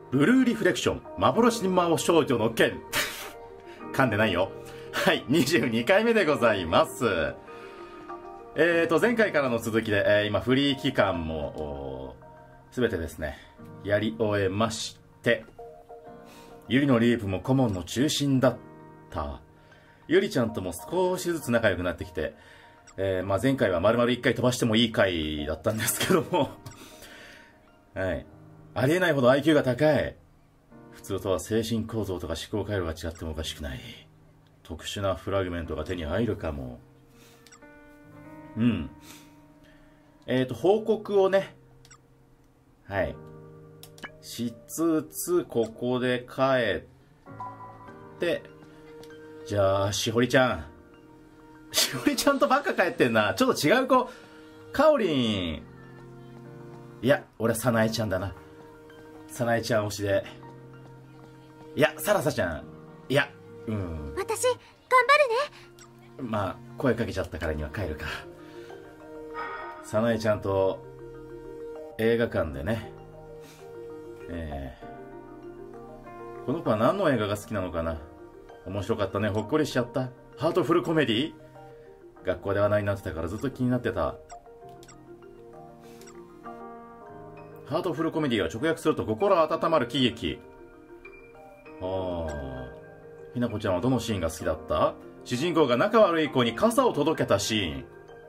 ブルーリフレクション幻の魔少女の剣噛んでないよ。はい、22回目でございます。前回からの続きで、今フリー期間も全てですねやり終えまして、ゆりのリープも顧問の中心だった。ゆりちゃんとも少しずつ仲良くなってきて、前回は丸々1回飛ばしてもいい回だったんですけどもはい、ありえないほど IQ が高い。普通とは精神構造とか思考回路が違ってもおかしくない。特殊なフラグメントが手に入るかも。うん。報告をね、はい、しつつ、ここで帰って、じゃあ、しほりちゃん。しほりちゃんとばっか帰ってんな。ちょっと違う子。かおりん。いや、俺はさなえちゃんだな。さなえちゃん推しで。いや、さらさちゃん。いや、 私、頑張るね。 まあ、声かけちゃったからには帰るか。さなえちゃんと映画館でね。この子は何の映画が好きなのかな。面白かったね。ほっこりしちゃった。ハートフルコメディ。学校で話題になってたからずっと気になってた。ハートフルコメディは直訳すると心温まる喜劇。ひなこちゃんはどのシーンが好きだった？主人公が仲悪い子に傘を届けたシーン。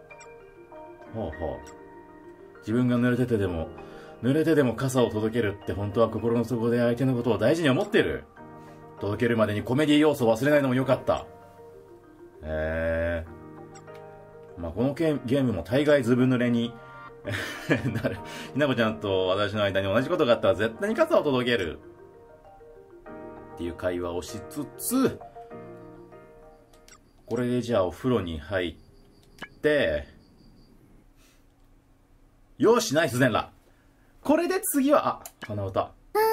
自分が濡れてても傘を届けるって本当は心の底で相手のことを大事に思ってる。届けるまでにコメディ要素を忘れないのも良かった。まあこのゲームも大概ずぶ濡れになる。ひなこちゃんと私の間に同じことがあったら絶対に傘を届けるっていう会話をしつつ、これでじゃあお風呂に入って、よしナイス全裸。これで次は鼻歌。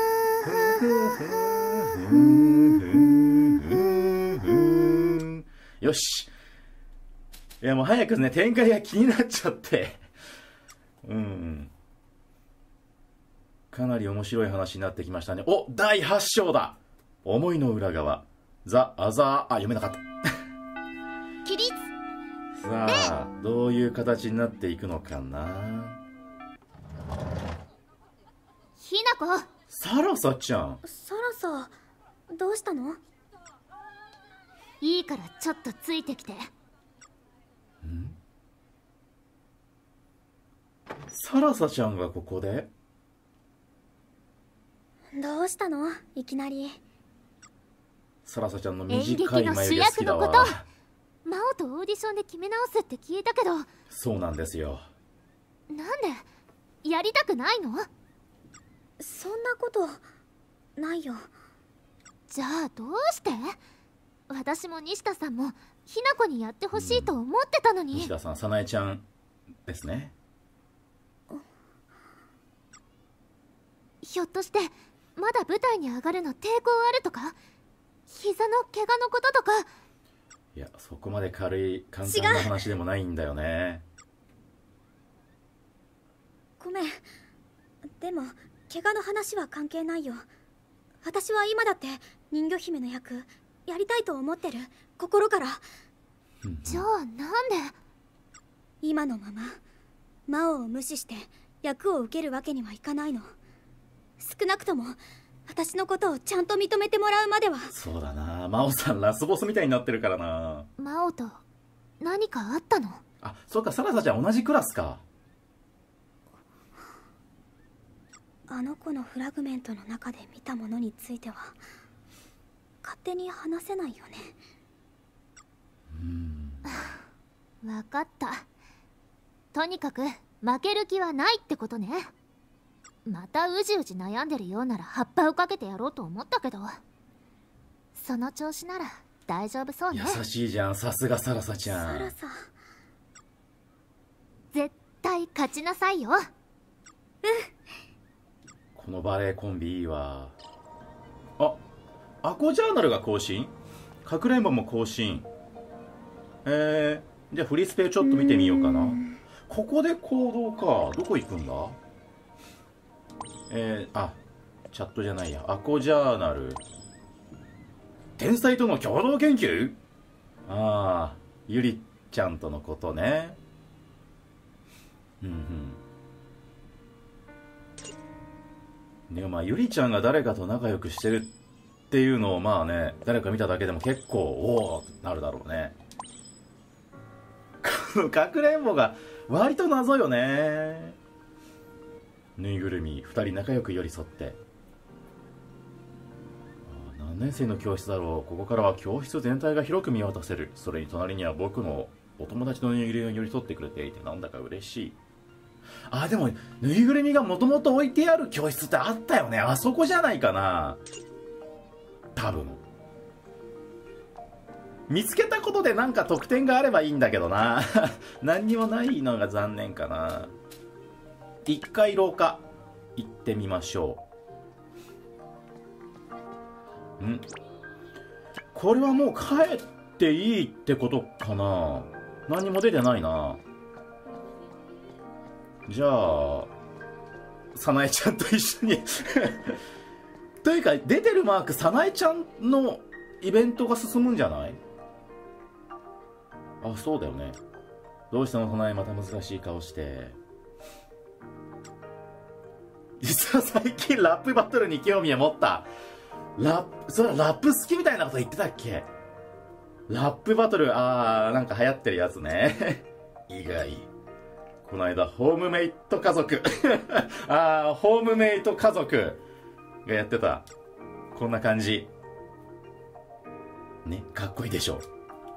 よし。いやもう早くね展開が気になっちゃってかなり面白い話になってきましたね。お、第8章だ。思いの裏側。ザ・アザー、読めなかった起立。 さあ、どういう形になっていくのかな。 ひなこ。 サラサちゃん。 サラサ、どうしたの？いいからちょっとついてきて。 サラサちゃんがここで？ どうしたの？いきなり。 サラサちゃんの短い眉毛好きだわ。 真央とオーディションで決め直すって聞いたけど。 そうなんですよ。 なんで？やりたくないの？そんなことないよ。じゃあどうして？私も西田さんもひな子にやってほしいと思ってたのに。 西田さん、さなえちゃんですね。 ひょっとしてまだ舞台に上がるの抵抗あるとか？膝の怪我のこととか？ いや、そこまで簡単な話でもないんだよね。 ごめん。でも怪我の話は関係ないよ。私は今だって人魚姫の役やりたいと思ってる。心から。じゃあなんで？今のまま魔王を無視して役を受けるわけにはいかないの。少なくとも私のことをちゃんと認めてもらうまでは。 そうだな、真央さんラスボスみたいになってるからな。 真央と何かあったの？ あ、そうか、サラサちゃん同じクラスか。 あの子のフラグメントの中で見たものについては勝手に話せないよね。分かった。とにかく負ける気はないってことね。またうじうじ悩んでるようなら葉っぱをかけてやろうと思ったけど、その調子なら大丈夫そうね。 優しいじゃん、さすがサラサちゃん。 サラサ、絶対勝ちなさいよ。 このバレエコンビいいわ。アコジャーナルが更新、かくれんぼも更新。じゃあフリースペちょっと見てみようかな。ここで行動か。どこ行くんだ。 チャットじゃないや。アコジャーナル。天才との共同研究。ああ、ゆりちゃんとのことね。でもまあゆりちゃんが誰かと仲良くしてるっていうのをまあね、誰か見ただけでも結構おおなるだろうね。このかくれんぼが割と謎よね。ぬいぐるみ2人仲良く寄り添って。何年生の教室だろう。ここからは教室全体が広く見渡せる。それに隣には僕のお友達のぬいぐるみを寄り添ってくれていてなんだか嬉しい。あ、でもぬいぐるみがもともと置いてある教室ってあったよね。あそこじゃないかな多分。見つけたことでなんか得点があればいいんだけどな何にもないのが残念かな。一回廊下行ってみましょう。これはもう帰っていいってことかな。何も出てないな。じゃあさなえちゃんと一緒にというか出てるマークさなえちゃんのイベントが進むんじゃない？あ、そうだよね。どうしたのさなえ、また難しい顔して。実は最近ラップバトルに興味を持った。それはラップ好きみたいなこと言ってたっけ？ラップバトル、なんか流行ってるやつね。意外。この間、ホームメイト家族。ホームメイト家族がやってた。こんな感じ。ね、かっこいいでしょ。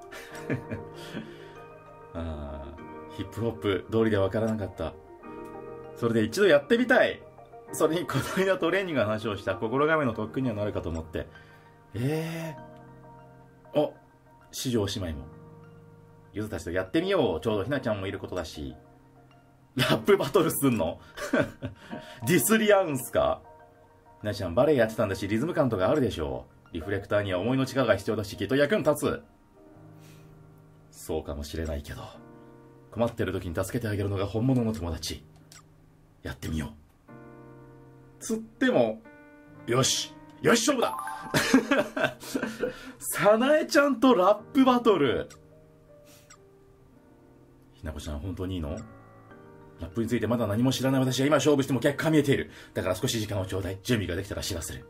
ヒップホップ通りでわからなかった。それで一度やってみたい。それにこの間トレーニングの話をした。心構えの特訓にはなるかと思って。お、四条姉妹もゆずたちとやってみよう。ちょうどひなちゃんもいることだし。ラップバトルすんのディスり合うんすか？ひなちゃんバレエやってたんだしリズム感とかあるでしょう。リフレクターには思いの力が必要だしきっと役に立つ。そうかもしれないけど困ってる時に助けてあげるのが本物の友達。やってみよう。つってもよし勝負ださなえちゃんとラップバトル。ひなこちゃん本当にいいの？ラップについてまだ何も知らない私は今勝負しても結果見えている。だから少し時間をちょうだい。準備ができたら知らせる。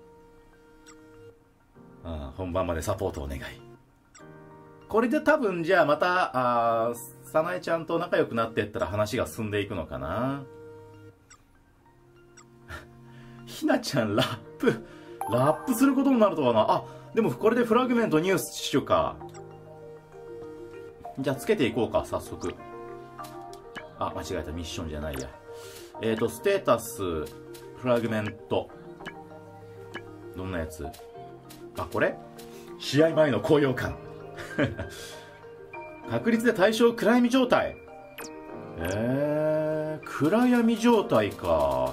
本番までサポートを願い。これで多分じゃあまたさなえちゃんと仲良くなっていったら話が進んでいくのかな。ひなちゃんラップすることになるとはな。でもこれでフラグメント入手か。じゃあつけていこうか早速。間違えた。ミッションじゃないや。ステータスフラグメントどんなやつ？これ試合前の高揚感確率で対象暗闇状態。暗闇状態か。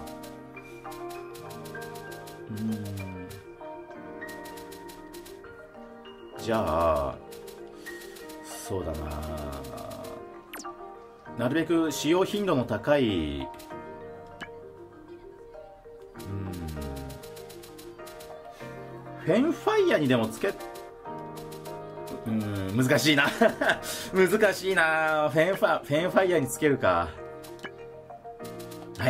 じゃあそうだなるべく使用頻度の高いフェンファイヤーにでもつけ難しいな難しいな。フェンファイヤーにつけるか。はい。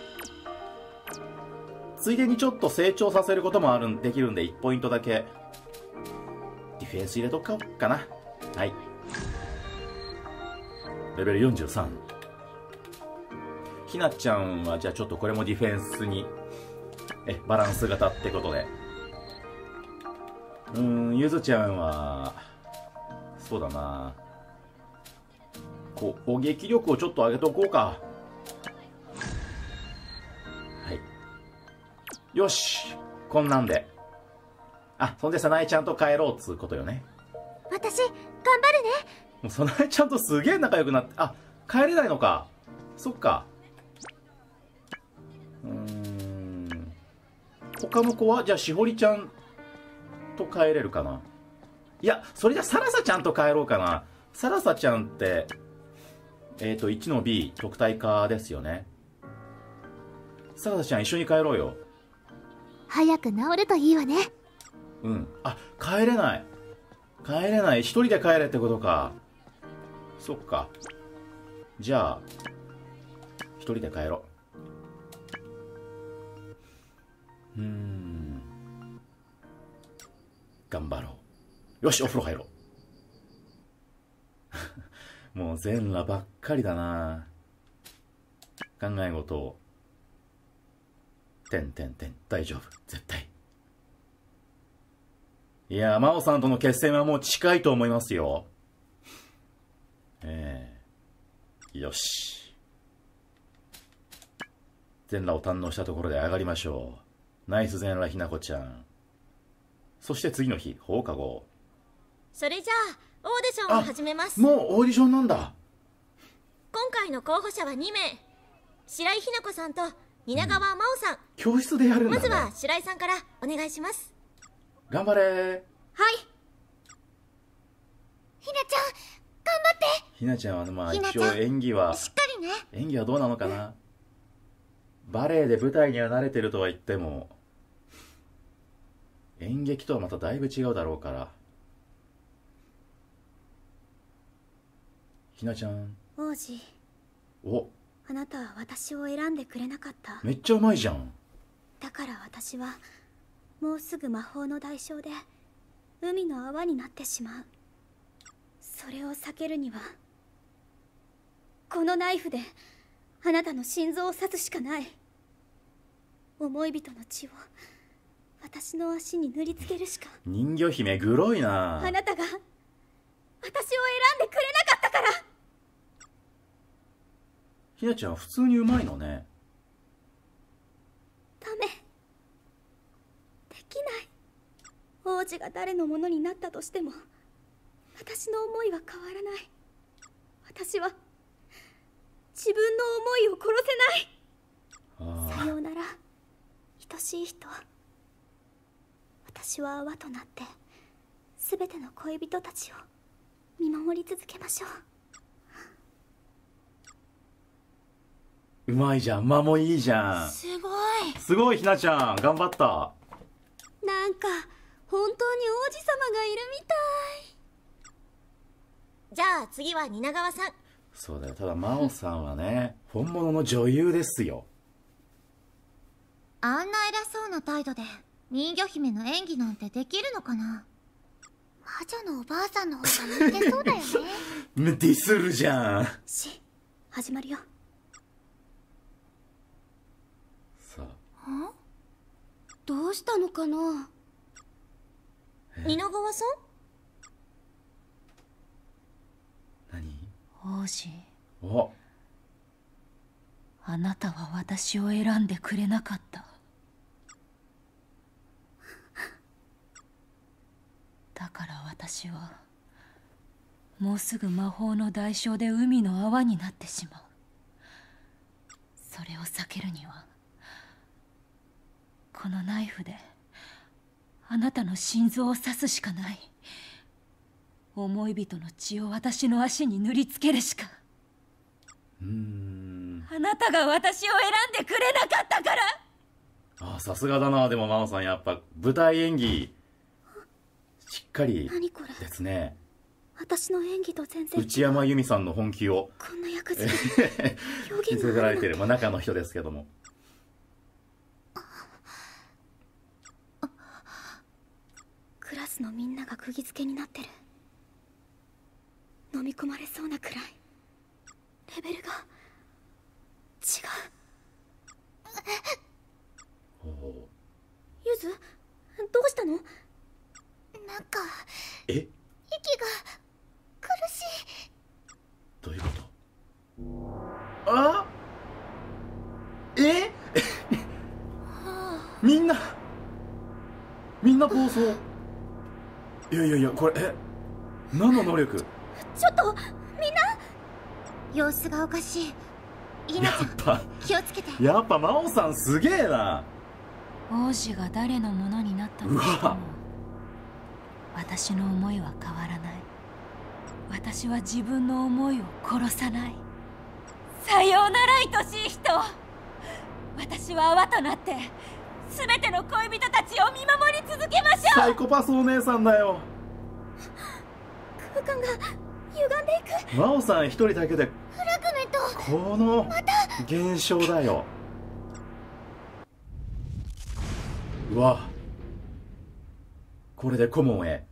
ついでにちょっと成長させることもできるんで1ポイントだけディフェンス入れとこうかな。はい。レベル43。ひなちゃんはじゃあちょっとこれもディフェンスにバランス型ってことで。ゆずちゃんはそうだな、攻撃力をちょっと上げておこうか。はい。よし、こんなんで。そんでさなえちゃんと帰ろうっつうことよね。 私頑張るね。 もうさなえちゃんとすげえ仲良くなって。帰れないのか。そっか。他の子はじゃあしほりちゃんと帰れるかな。いや、それじゃサラサちゃんと帰ろうかな。サラサちゃんって1の B 特待科ですよね。サラサちゃん一緒に帰ろうよ。 早く治るといいわね。 うん。あ、帰れない。帰れない。一人で帰れってことか。そっか。じゃあ、一人で帰ろう。頑張ろう。よし、お風呂入ろう。もう全裸ばっかりだな。考え事を。大丈夫。絶対。いや、真央さんとの決戦はもう近いと思いますよ。よし。全裸を堪能したところで上がりましょう。ナイス全裸ひなこちゃん。そして次の日、放課後。 それじゃあオーディションを始めます。 もうオーディションなんだ。 今回の候補者は2名、白井ひな子さんと蜷川真央さん。 教室でやるんだね。 まずは白井さんからお願いします。 頑張れー。 はい。 ひなちゃん頑張って。 ひなちゃんはまあひなちゃん一応演技はしっかりね。 演技はどうなのかな。バレエで舞台には慣れてるとは言っても演劇とはまただいぶ違うだろうから。ひなちゃん。 王子、 お、 あなたは私を選んでくれなかった。 めっちゃうまいじゃん。 だから私はもうすぐ魔法の代償で海の泡になってしまう。それを避けるにはこのナイフであなたの心臓を刺すしかない。思い人の血を私の足に塗りつけるしか。 人魚姫グロいな。 あなたが私を選んでくれなかったから。 ひなちゃん普通にうまいのね。 ダメ、できない。王子が誰のものになったとしても私の思いは変わらない。私は自分の思いを殺せない。さようなら愛しい人。私は泡となって全ての恋人たちを見守り続けましょう。 うまいじゃん。間もいいじゃん。 すごい。 すごいひなちゃん頑張った。 なんか本当に王子様がいるみたい。 じゃあ次は蜷川さん。 そうだよ。ただ真央さんはね本物の女優ですよ。 あんな偉そうな態度で人魚姫の演技なんてできるのかな。魔女のおばあさんの方が向いてそうだよね。 ディスるじゃん。 始まるよ。 さあ、どうしたのかな。 蜷川さん。 何。 王子、 お、 あなたは私を選んでくれなかった。だから私はもうすぐ魔法の代償で海の泡になってしまう。それを避けるにはこのナイフであなたの心臓を刺すしかない。思い人の血を私の足に塗りつけるしか。あなたが私を選んでくれなかったから。 あ、さすがだな。でも真央さんやっぱ舞台演技しっかりですね。 私の演技と全然内山由美さんの本気をこんな役作り表見現がせられてる、まあ、中の人ですけども。 クラスのみんなが釘付けになってる。飲み込まれそうなくらいレベルが違う。ゆず、どうしたの。 なんかえ、 息が苦しい。 どういうこと。あ、えみんな暴走。いやこれ何の能力。 ちょっとみんな様子がおかしい。ひなちゃん気をつけて。 やっぱ真央さんすげえな。 王子が誰のものになったとしても私の思いは変わらない。私は自分の思いを殺さない。さようなら愛しい人。私は泡となって全ての恋人たちを見守り続けましょう。 サイコパスお姉さんだよ。 空間が歪んでいく。 真央さん一人だけでフラグメント。 この現象だよ。うわ、これで顧問へ。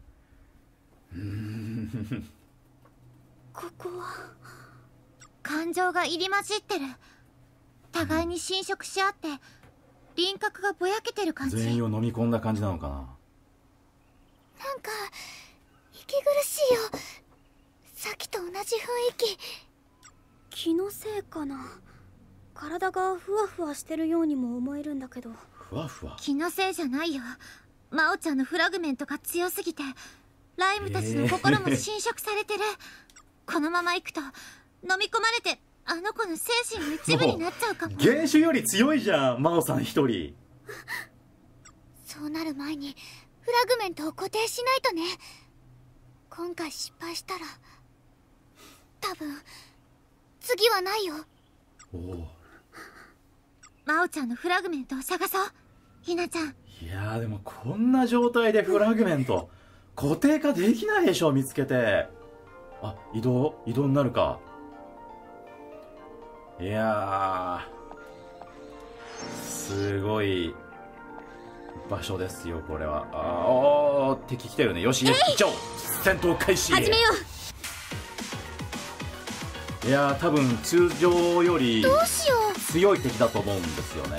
ここは感情が入り混じってる。互いに侵食し合って輪郭がぼやけてる感じ。 全員を飲み込んだ感じなのかな。 なんか息苦しいよ。さっきと同じ雰囲気。 気のせいかな。体がふわふわしてるようにも思えるんだけど。 ふわふわ。 気のせいじゃないよ。真央ちゃんのフラグメントが強すぎてライムたちの心も侵食されてる。このままいくと飲み込まれてあの子の精神の一部になっちゃうかも。 原種より強いじゃん、真央さん一人。 そうなる前にフラグメントを固定しないとね。今回失敗したら多分次はないよ。 おお。 真央ちゃんのフラグメントを探そう。ひなちゃん。 いやーでもこんな状態でフラグメント固定化できないでしょ、見つけて。あ、移動になるか。いやーすごい場所ですよこれは。おー、敵来てるね。よし、行っちゃおう。戦闘開始。 始めよいやー多分通常よりどうしよう。 強い敵だと思うんですよね。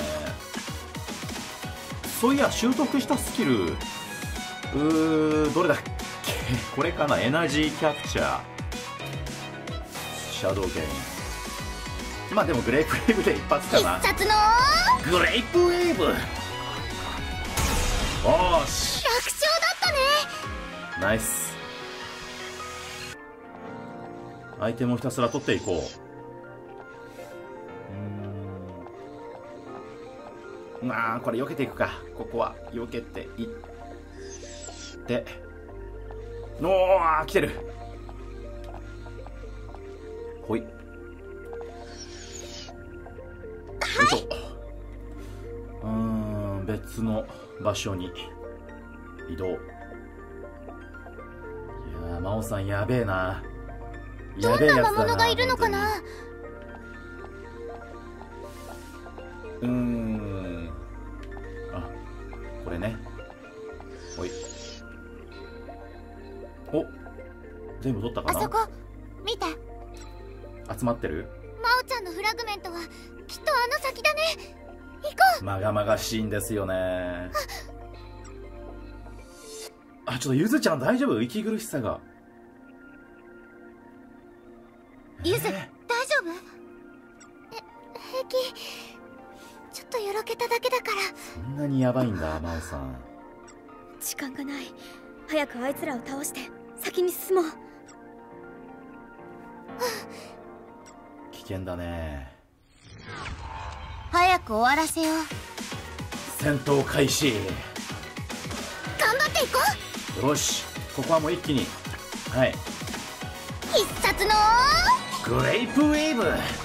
そういや習得したスキルどれだっけ。これかな。エナジーキャプチャー、シャドウゲイン。まあでもグレープウェーブで一発かな。 必殺のグレープウェーブ。おーし、 楽勝だったね。 ナイス。アイテムをひたすら取っていこう。まあこれ避けていくか。ここは避けていってのー、来てる。ほい、よいしょ。別の場所に移動。いやー真央さんやべえな。 どんな魔物がいるのかな。 あ、これね。ほい。お、全部取ったかな。 あそこ見て。 集まってる。 真央ちゃんのフラグメントはきっとあの先だね。行こう。 まがまがしいんですよね。あ、ちょっとゆずちゃん大丈夫？息苦しさが。 ゆず、大丈夫？平気。ちょっとよろけただけだから。 そんなにやばいんだ真央さん。 時間がない。早くあいつらを倒して先に進もう。 危険だね。 早く終わらせよう。 戦闘開始。 頑張っていこう。 よし、ここはもう一気に。はい、 必殺のグレープウェーブ。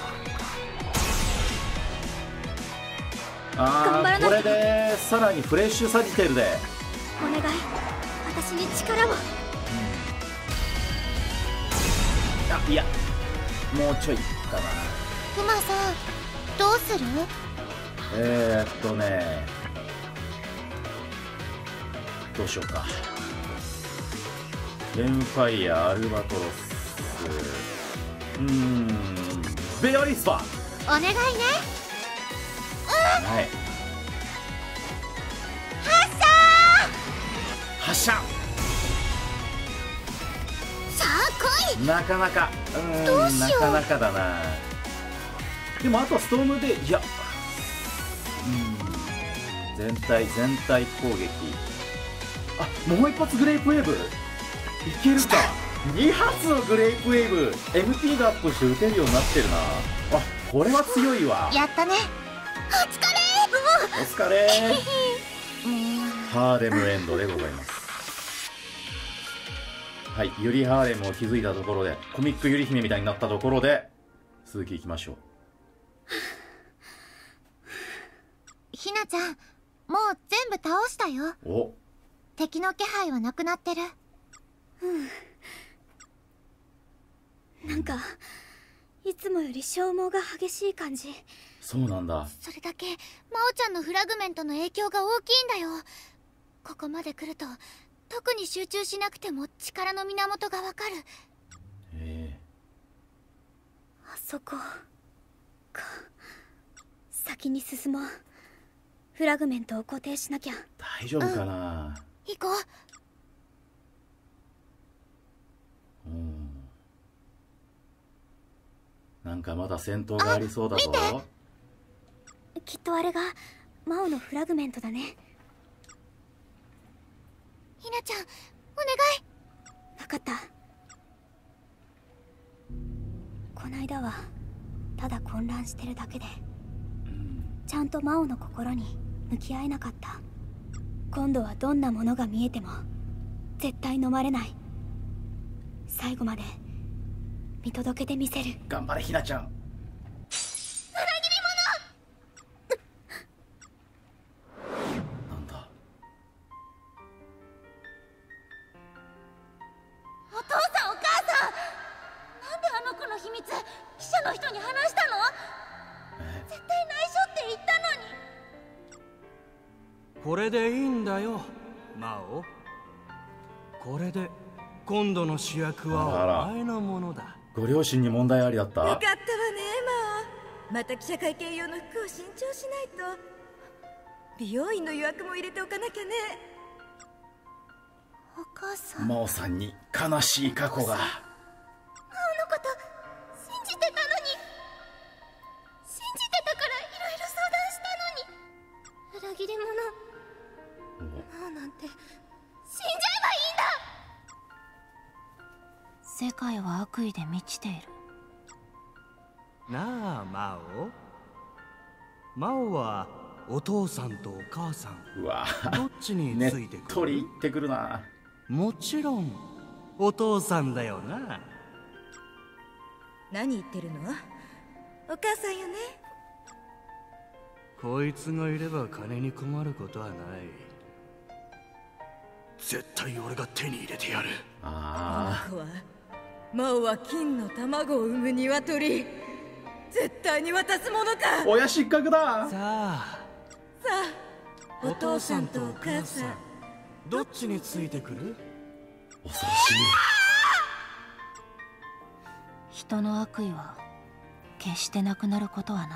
これでさらにフレッシュサジテルでお願い、私に力を。 あ、いやもうちょいかな。 クマさん、どうする？ どうしようか。レンファイア、アルバトロス、ベアリスパー。 お願いね。 はい、発射。 さあ来い。 なかなかどうしよう。 なかなかだな。でもあとはストームで、いや全体攻撃。あ、もう一発グレープウェーブいけるか。2発のグレープウェーブ MP がアップして撃てるようになってるな。あ、これは強いわ。 やったね。 お疲れハーレムエンドでございます。はい、ユリハーレムを築いたところで、コミックユリ姫みたいになったところで続きいきましょう。 ひなちゃん、 もう全部倒したよ。 お、 敵の気配はなくなってる。 なんかいつもより消耗が激しい感じ。 そうなんだ。 それだけ真央ちゃんのフラグメントの影響が大きいんだよ。ここまで来ると特に集中しなくても力の源がわかる。 あそこか。先に進もう。フラグメントを固定しなきゃ。 大丈夫かな。 行こう。 なんかまだ戦闘がありそうだぞ。 きっとあれがマオのフラグメントだね。 ひなちゃん、お願い。 分かった。こないだはただ混乱してるだけで、ちゃんとマオの心に向き合えなかった。今度はどんなものが見えても絶対飲まれない。最後まで見届けてみせる。 頑張れひなちゃん。 裏切り者。なんだ。 お父さんお母さん、なんであの子の秘密記者の人に話したの？絶対内緒って言ったのに。 これでいいんだよマオ。これで今度の主役はお前のものだ。 ご両親に問題ありだった？ よかったわねマオ。また記者会見用の服を新調しないと。美容院の予約も入れておかなきゃね。 お母さん。 真央さんに悲しい過去が。 マオのこと信じてたのに。信じてたからいろいろ相談したのに。裏切り者。マオなんて死んじゃえばいいんだ。 世界は悪意で満ちている。 なあマオ。マオはお父さんとお母さん、 うわ、 どっちにねっついてくる？ とり言ってくるな。 もちろんお父さんだよな。 何言ってるの？お母さんよね。 こいつがいれば金に困ることはない。絶対俺が手に入れてやる。 ああ。 この子はマオは金の卵を産む鶏。絶対に渡すものか。 親失格だ。 さあお父さんとお母さん、 どっちについてくる？ 恐ろしい。 人の悪意は決してなくなることはない。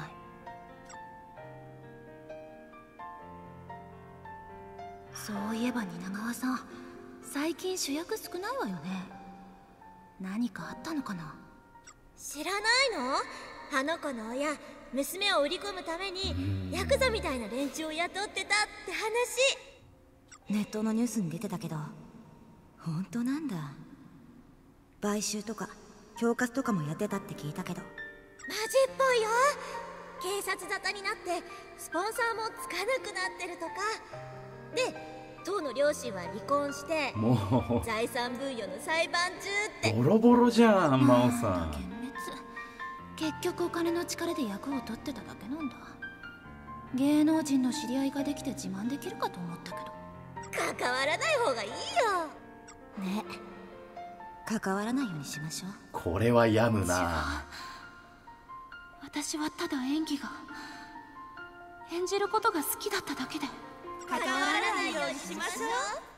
そういえば蜷川さん、最近主役少ないわよね。何かあったのかな？ 知らないの？あの子の親、娘を売り込むためにヤクザみたいな連中を雇ってたって話。 ネットのニュースに出てたけど本当なんだ。買収とか恐喝とかもやってたって聞いたけど。 マジっぽいよ。警察沙汰になってスポンサーもつかなくなってるとかで、当の両親は離婚しても財産分与の裁判中って。 うボロボロじゃん真央さん。 幻滅。結局お金の力で役を取ってただけなんだ。芸能人の知り合いができて自慢できるかと思ったけど。 関わらない方がいいよ。 ね、関わらないようにしましょう。 これは病むな。 私はただ演技が、演じることが好きだっただけで。 関わらないようにしましょう。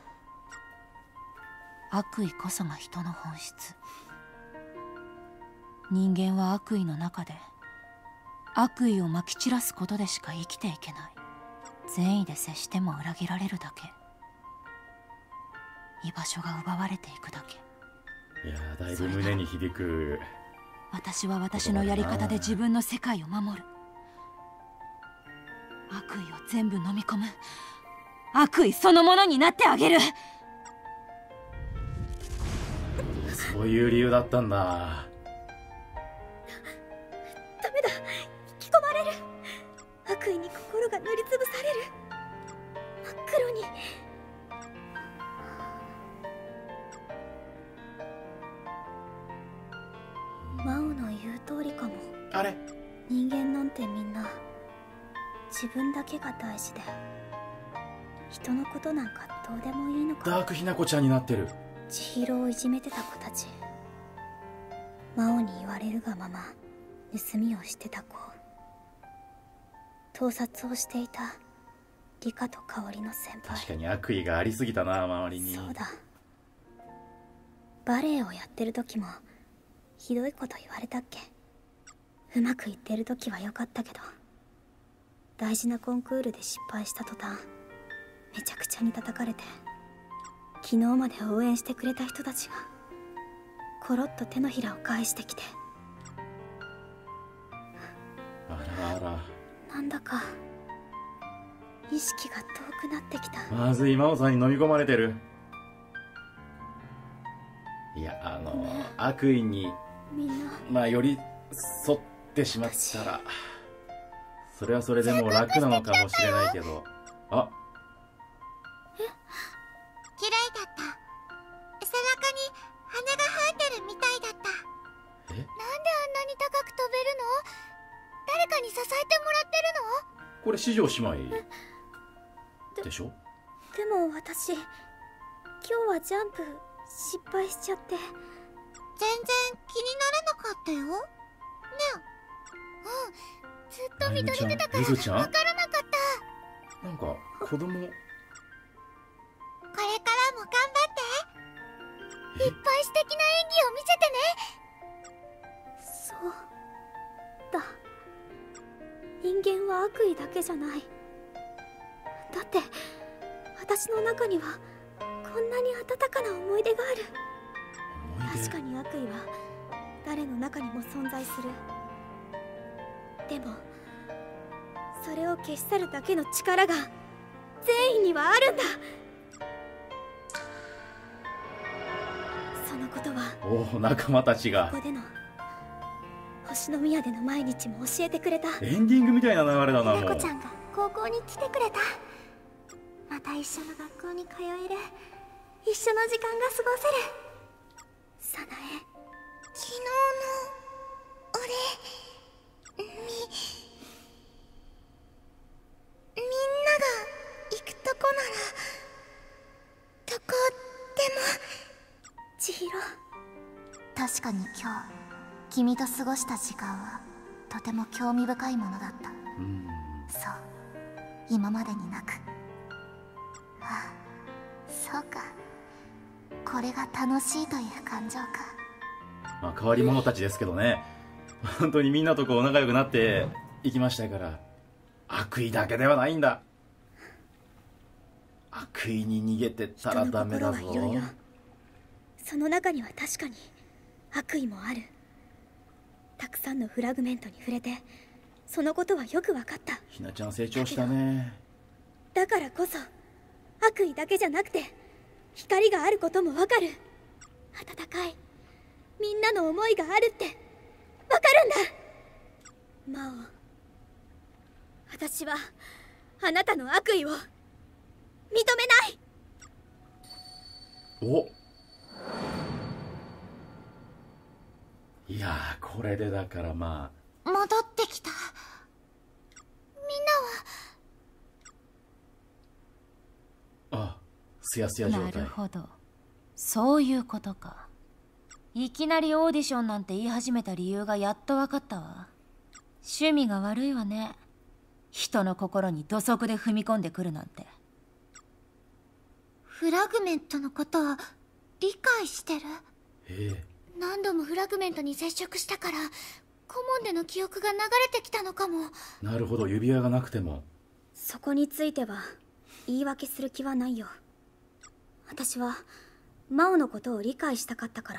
悪意こそが人の本質。人間は悪意の中で悪意をまき散らすことでしか生きていけない。善意で接しても裏切られるだけ。居場所が奪われていくだけ。 いやー、だいぶ胸に響く。 私は私のやり方で自分の世界を守る。悪意を全部飲み込む。悪意そのものになってあげる。 そういう理由だったんだ。 ダメだ、引き込まれる。悪意に心が塗りつぶされる。真っ黒に。マオの言う通りかも。 あれ、 人間なんてみんな自分だけが大事で人のことなんかどうでもいいのか。 ダークひなこちゃんになってる。 千尋をいじめてた子たち、魔王に言われるがまま盗みをしてた子、盗撮をしていたリカと香織の先輩。 確かに悪意がありすぎたな、周りに。 そうだ、バレエをやってる時もひどいこと言われたっけ。うまくいってる時は良かったけど、大事なコンクールで失敗した途端めちゃくちゃに叩かれて、昨日まで応援してくれた人たちがコロッと手のひらを返してきて、 あらあら、 なんだか意識が遠くなってきた。 まずい、真央さんに飲み込まれてる。いや、悪意にみんなまあ寄り添ってしまったらそれはそれでもう楽なのかもしれないけど。あ、 綺麗だった。背中に羽が生えてるみたいだった。 え、 なんであんなに高く飛べるの？誰かに支えてもらってるの？ これ四条姉妹でしょ。 でも私今日はジャンプ失敗しちゃって。 全然気にならなかったよ。ねずっと見とれてたからゆずちゃんわからなかった。 なんか子供。 これからも頑張って。 いっぱい素敵な演技を見せてね。 そうだ、人間は悪意だけじゃない。だって私の中にはこんなに温かな思い出がある。確かに悪意は誰の中にも存在する。でもそれを消し去るだけの力が善意にはあるんだ。そのことはおお、仲間たちがここでの星宮での毎日も教えてくれた。 エンディングみたいな流れだな。もうひなこちゃんが高校に来てくれた。また一緒の学校に通える、一緒の時間が過ごせる。サナエ、 昨日の俺みんなが行くとこならどこでも。 千尋、 確かに今日君と過ごした時間はとても興味深いものだった。そう、今までになく。ああ、そうか、これが楽しいという感情か。 まあ変わり者たちですけどね、本当にみんなとこう仲良くなっていきましたから。悪意だけではないんだ。悪意に逃げてったらダメだぞ。 人の心はいろいろ。その中には確かに悪意もある。たくさんのフラグメントに触れてそのことはよく分かった。 ひなちゃん成長したね。 だからこそ悪意だけじゃなくて光があることも分かる。温かいみんなの思いがあるって分かるんだ。魔王、私はあなたの悪意を認めない。 お、いやー、これでだからま戻ってきた。 あ、すやすや状態。 なるほど、そういうことか。いきなりオーディションなんて言い始めた理由がやっと分かったわ。趣味が悪いわね、人の心に土足で踏み込んでくるなんて。 フラグメントのことを理解してる？ 何度もフラグメントに接触したから顧問での記憶が流れてきたのかも。 なるほど、指輪がなくても。 そこについては言い訳する気はないよ。私は魔王のことを理解したかったから。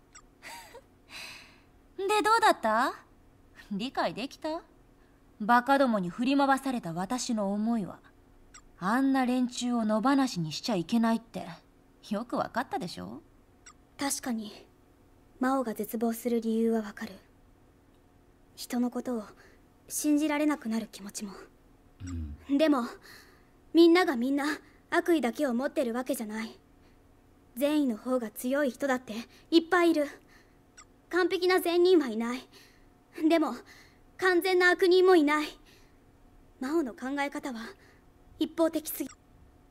で、どうだった？理解できた？バカどもに振り回された私の思いは、あんな連中を野放しにしちゃいけないってよく分かったでしょ？ 確かに魔王が絶望する理由はわかる。人のことを信じられなくなる気持ちも。でもみんながみんな悪意だけを持ってるわけじゃない。善意の方が強い人だっていっぱいいる。完璧な善人はいない。でも完全な悪人もいない。魔王の考え方は一方的すぎ。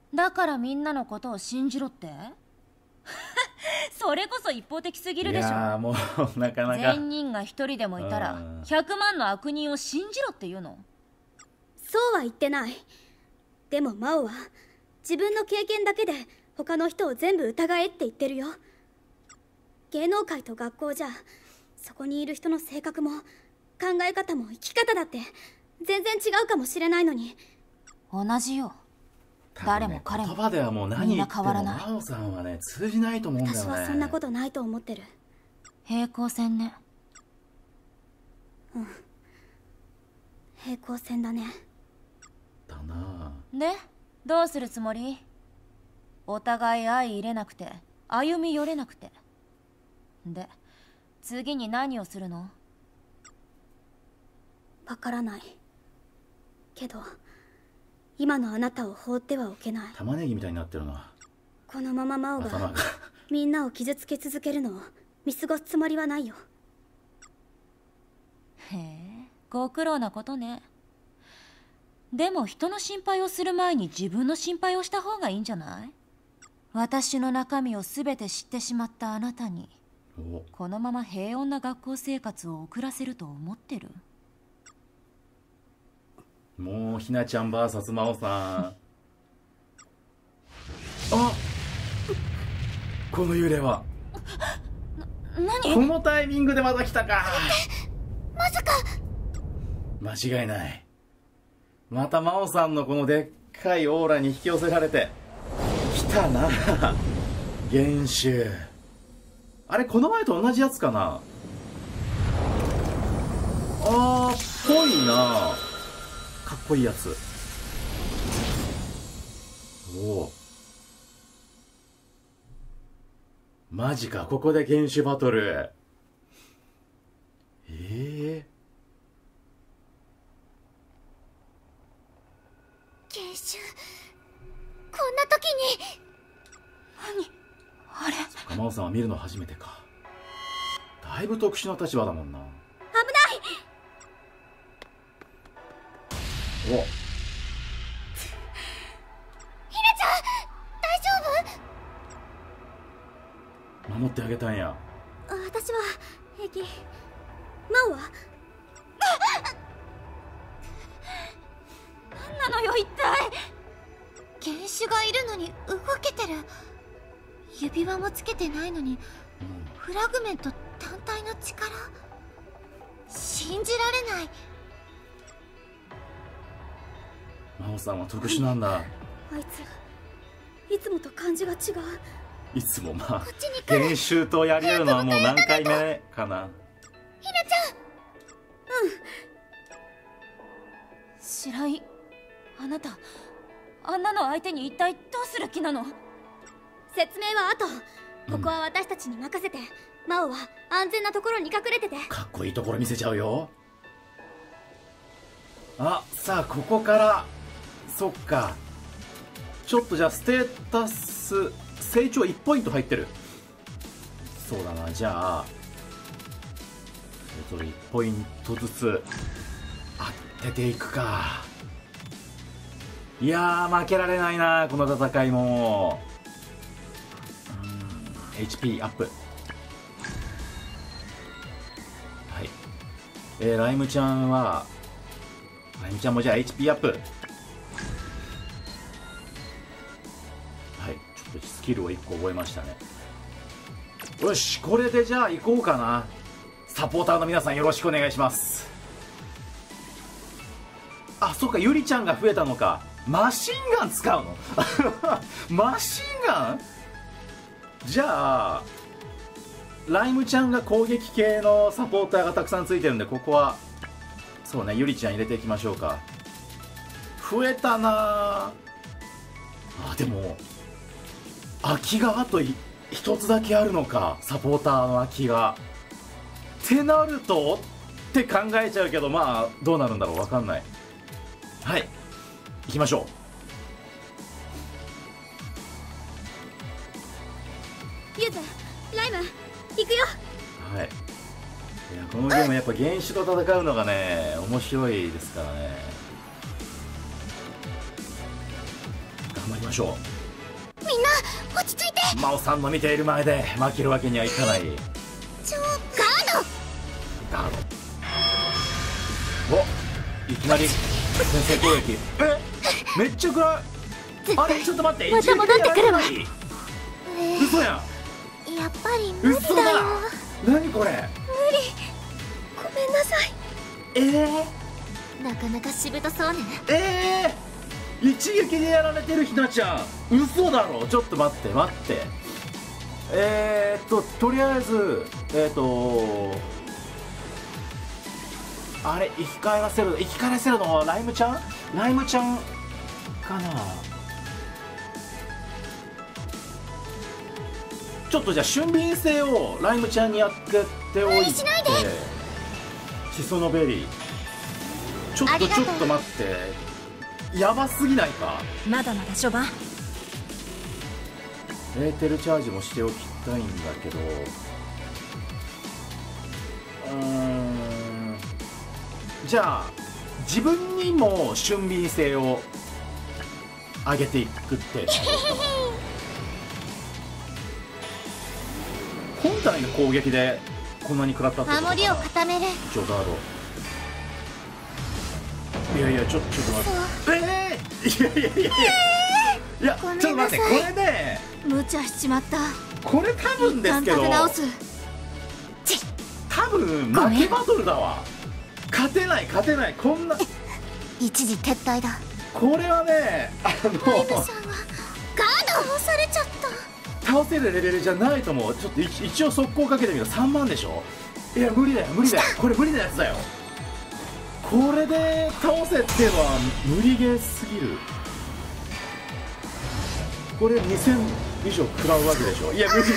だからみんなのことを信じろってそれこそ一方的すぎるでしょ。 いやもうなかなか善人が一人でもいたら100万の悪人を信じろって言うの？ そうは言ってない。でも真央は自分の経験だけで他の人を全部疑えって言ってるよ。芸能界と学校じゃそこにいる人の性格も考え方も生き方だって全然違うかもしれないのに。 同じよ。誰も彼も言葉ではもう何言ってもみんな変わらない。 真央さんはね通じないと思うんだよね。 私はそんなことないと思ってる。 平行線ね。 うん、平行線だね。 だな。 でどうするつもり？お互い相入れなくて歩み寄れなくて。で次に何をするの？ わからないけど今のあなたを放ってはおけない。 玉ねぎみたいになってるな。 このまま真央頭ががみんなを傷つけ続けるのを見過ごすつもりはないよ。 へえ、ご苦労なことね。でも人の心配をする前に自分の心配をした方がいいんじゃない？私の中身を全て知ってしまったあなたにこのまま平穏な学校生活を送らせると思ってる？ もうひなちゃん VS 真央さんあ、この揺れは何？ このタイミングでまた来たか。 まさか。 間違いない。また真央さんのこのでっかいオーラに引き寄せられて来たな元首。あれこの前と同じやつかな。ぽいな。かっこいいやつ。おおマジか。ここで元首バトル。 研修こんな時に。 あれ？ 真央さんは見るの初めてか。だいぶ特殊な立場だもんな。 危ない。 お、 ひなちゃん大丈夫？ 守ってあげたんや。 私は平気。真央は？ 何なのよ一体。 原種がいるのに動けてる。指輪もつけてないのにフラグメント単体の力。信じられない。 真央さんは特殊なんだ。 あいついつもと感じが違う。 いつもまあ練習とやり合うのはもう何回目かな。 ひなちゃん。 白井、あなたあんなの相手に一体どうする気なの？ 説明は後。ここは私たちに任せて、真央は安全なところに隠れてて。 かっこいいところ見せちゃうよ。あ、さあここからそっか。ちょっとじゃあステータス成長1ポイント入ってる。そうだな。じゃあそれぞれ1ポイントずつ当てていくか。いやー負けられないなこの戦いも。HP アップ。はい、ライムちゃんはライムちゃんもじゃあ HP アップ。はい、ちょっとスキルを1個覚えましたね。よし、これでじゃあ行こうかな。サポーターの皆さんよろしくお願いします。あ、そうか、ゆりちゃんが増えたのか。マシンガン使うのマシンガン。じゃあライムちゃんが攻撃系のサポーターがたくさんついてるんで、ここはそうね、ゆりちゃん入れていきましょうか。増えたなあ。でも空きがあと一つだけあるのか。サポーターの空きがってなるとって考えちゃうけど、まあどうなるんだろう、分かんない。はい、行きましょう。 ユズ、ライム、行くよ。 はい、いやこのゲームやっぱ原種と戦うのが面白いですからね。 参りましょみんな落ち着いて。 う。真央さんの見ている前で負けるわけにはいかない。 ガーガード。お、いきなり先制攻撃。めっちゃ暗い。あれ、ちょっと待って、 また戻ってくるわ。 嘘やド。やっぱり無理嘘だよ。 だ。何これ。 ごめんなさい。なかなかしぶとそうね。 一撃でやられてるひなちゃん。嘘だろ。ちょっと待って待って。とりあえずあれ、生き返らせるのはライムちゃんかな。ちょっとじゃあ俊敏性をライムちゃんにやっておいて、しそのベリーちょっと待って、やばすぎないか。 まだまだ序盤。 エーテルチャージもしておきたいんだけど、じゃあ自分にも俊敏性を上げていくって本体の攻撃でこんなに食らったってことかな。 守りを固める。 ジョガード。いやいや、ちょっと待って。いや、ちょっと待って、これね、 無茶しちまった。 これ多分ですけど、 一旦立て直す。 多分負けバトルだわ。勝てないこんな。 一時撤退だ。 これはね、 ライムさんはガード押されちゃった。 倒せるレベルじゃないと思う。ちょっと一応速攻かけてみる。3万でしょ。いや、無理だよこれ無理なやつだよ。これで倒せっていうのは無理ゲーすぎる。これ2000以上食らうわけでしょ。いや、無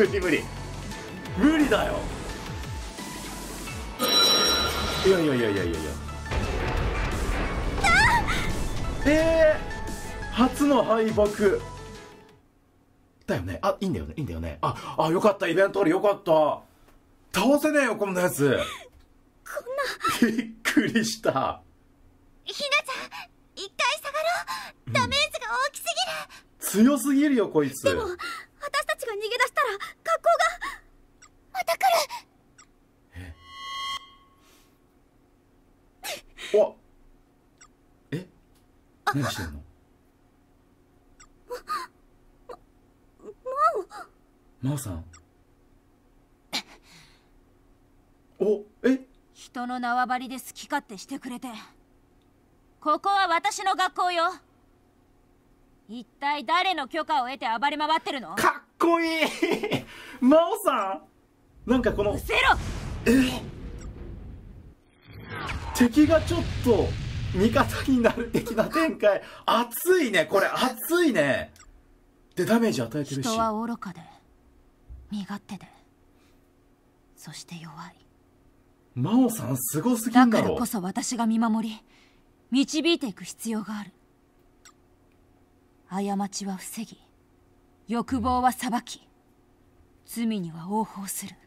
理だよ。いや初の敗北だよね。いいんだよね。よかった。イベントある。よかった。倒せねえよこんなやつ。びっくりした。 ひなちゃん、一回下がろう。ダメージが大きすぎる。強すぎるよこいつ。 でも私たちが逃げ出したら学校がまた来る。 お、何してんの。真央さん。 人の縄張りで好き勝手してくれて。ここは私の学校よ。一体誰の許可を得て暴れ回ってるの。 かっこいい真央さん。なんかこのうせろ。 敵がちょっと味方になる的な展開。熱いねこれ。熱いね。でダメージ与えてるし。 人は愚かで身勝手で、そして弱い。 真央さんすごすぎんだろ。 だからこそ私が見守り導いていく必要がある。過ちは防ぎ、欲望は裁き、罪には応報する。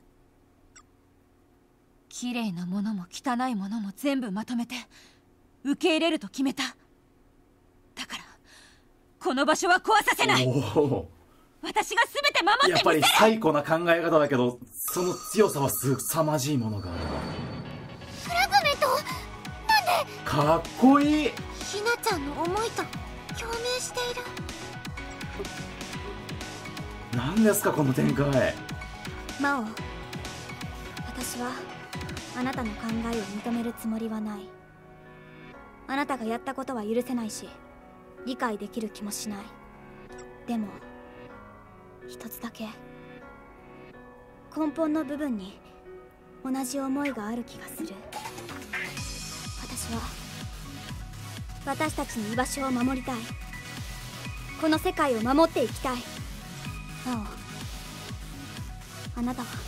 綺麗なものも汚いものも全部まとめて受け入れると決めた。だからこの場所は壊させない。私が全て守ってみせる。 やっぱり最高な考え方だけど、その強さは凄まじいものがあるわ。 フラグメント、なんで。 かっこいい。 ひなちゃんの思いと共鳴している。 何ですかこの展開。 真央、私はあなたの考えを認めるつもりはない。あなたがやったことは許せないし、理解できる気もしない。でも一つだけ根本の部分に同じ思いがある気がする。私は私たちの居場所を守りたい。この世界を守っていきたい。真央、あなたは。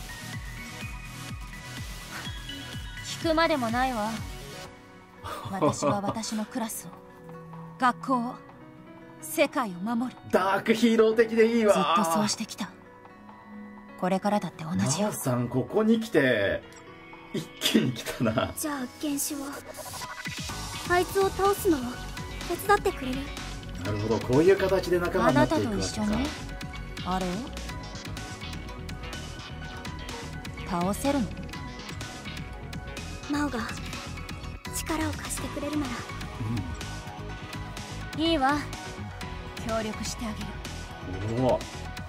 聞くまでもないわ。私は私のクラスを、学校を、世界を守る。 ダークヒーロー的でいいわ。 ずっとそうしてきた。これだって同じよ。 真央さんここに来て一気に来たな。 じゃあ原種を、あいつを倒すのを手伝ってくれる？ なるほど、こういう形で仲間あになってなたといくわけか。 一緒にあれを倒せるの？ 真央が力を貸してくれるなら。 いいわ、協力してあげる。 おお、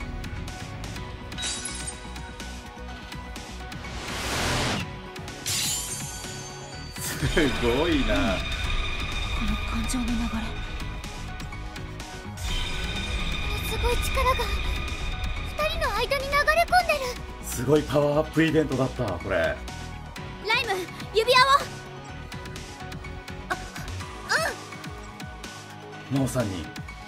すごいな。 この感情の流れ、 すごい力が2人の間に流れ込んでる。 すごいパワーアップイベントだったこれ。 ライム、指輪を。 真央さんに。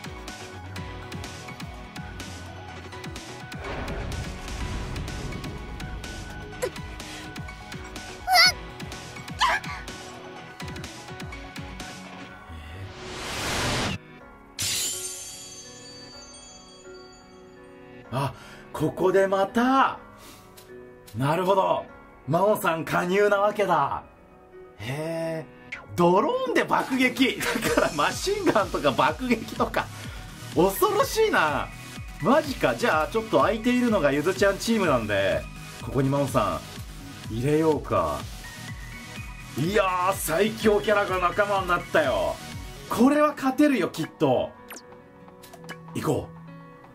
あ、ここでまた、なるほど、真央さん加入なわけだ。へえ、ドローンで爆撃だからマシンガンとか爆撃とか恐ろしいな。マジか。じゃあちょっと空いているのがゆずちゃんチームなんで、ここに真央さん入れようか。いやー、最強キャラが仲間になったよ。これは勝てるよきっと。行こう。